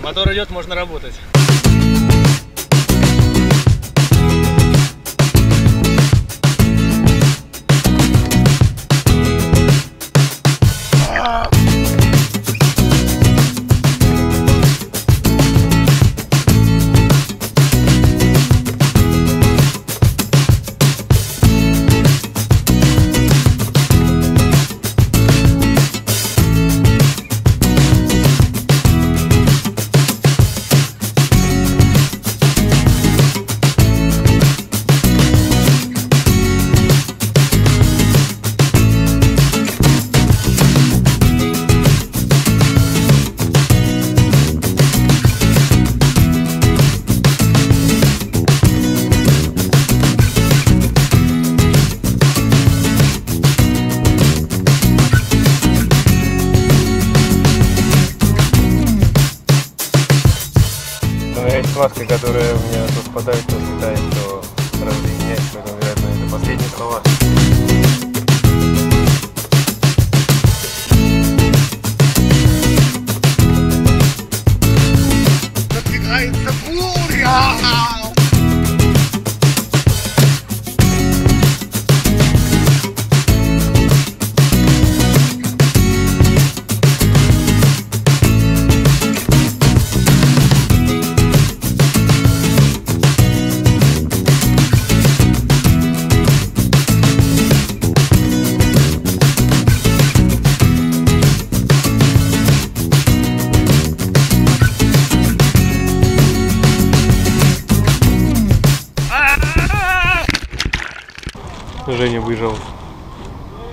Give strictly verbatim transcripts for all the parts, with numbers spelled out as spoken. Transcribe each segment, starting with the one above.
Мотор идет, можно работать. Есть маска, которая у меня то спадает, то слетает, то разъединяет, поэтому, вероятно, это последние слова. Надвигается буря! Женя выжил.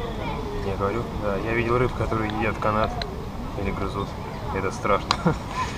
Я говорю, да, я видел рыб, которые едят канат или грызут. Это страшно.